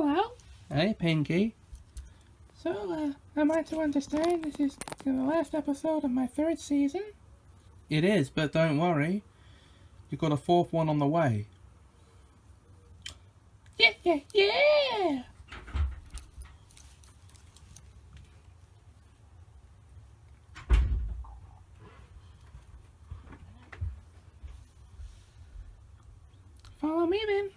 Hello. Hey, Pinkie. So, am I to understand this is the last episode of my 3rd season? It is, but don't worry. You've got a 4th one on the way. Yeah! Follow me then.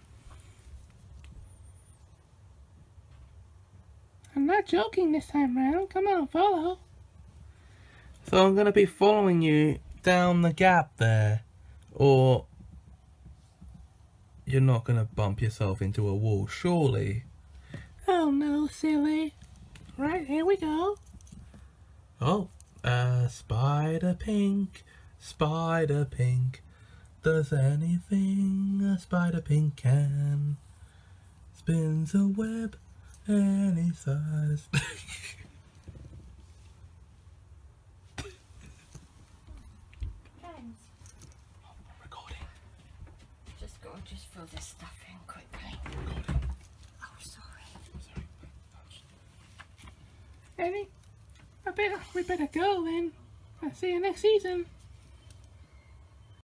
I'm not joking this time round. Come on, follow. So I'm going to be following you down the gap there. Or you're not going to bump yourself into a wall, surely? Oh no, silly. Right, here we go. Oh, Spider Pink, does anything a Spider Pink can. Spins a web any size. Recording. Just fill this stuff in quickly. Recording. Oh, sorry. Eddie, we better go then. I'll see you next season.